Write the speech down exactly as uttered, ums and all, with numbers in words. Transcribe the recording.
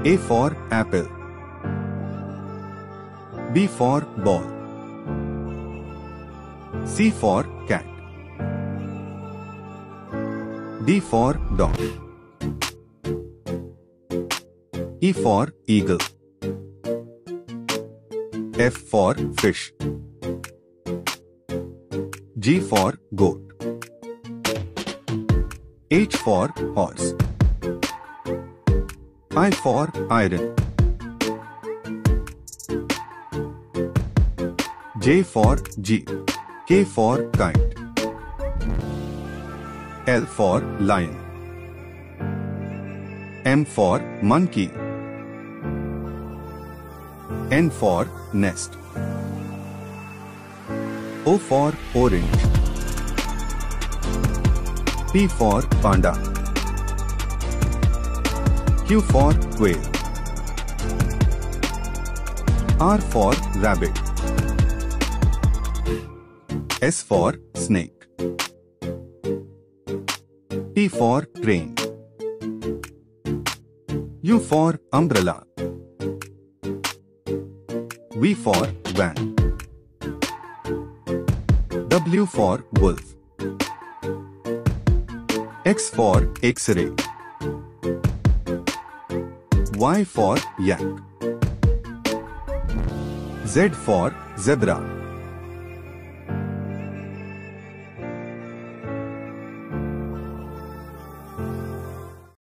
A for apple. B for ball. C for cat. D for dog. E for eagle. F for fish. G for goat. H for horse. I for iron. J for jeep. K for kite. L for lion. M for monkey. N for nest. O for orange. P for panda. Q for quail. R for rabbit. S for snake. T for train. U for umbrella. V for van. W for wolf. X for X-ray. Y for yak. Z for zebra.